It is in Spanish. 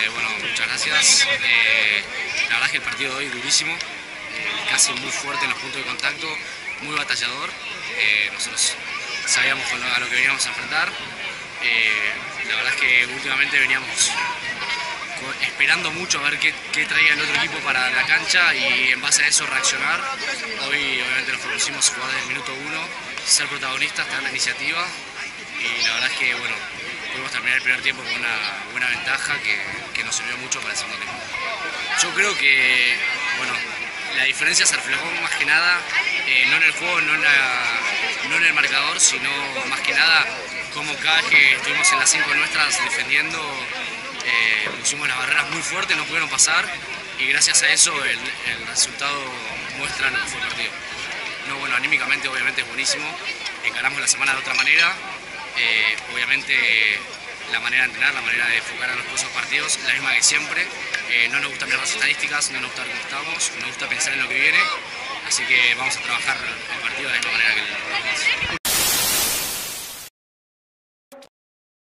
Bueno, muchas gracias. La verdad es que el partido de hoy durísimo, casi muy fuerte en los puntos de contacto, muy batallador. Nosotros sabíamos a lo que veníamos a enfrentar. La verdad es que últimamente veníamos esperando mucho a ver qué traía el otro equipo para la cancha y en base a eso reaccionar. Hoy obviamente nos propusimos jugar desde el minuto 1, ser protagonistas, tener la iniciativa y la verdad es que bueno, pudimos terminar el primer tiempo con una buena ventaja que nos sirvió mucho para el segundo tiempo. Yo creo que bueno, la diferencia se reflejó más que nada no en el juego, no en el marcador, sino más que nada como cada vez que estuvimos en las 5 nuestras defendiendo, pusimos las barreras muy fuertes, no pudieron pasar y gracias a eso el resultado muestra lo que fue el partido. No, bueno, anímicamente obviamente es buenísimo, encaramos la semana de otra manera, obviamente la manera de entrenar, la manera de enfocar a los próximos partidos, la misma que siempre. No nos gusta mirar las estadísticas, no nos gusta cómo estamos, nos gusta pensar en lo que viene, así que vamos a trabajar el partido de la misma manera que los demás.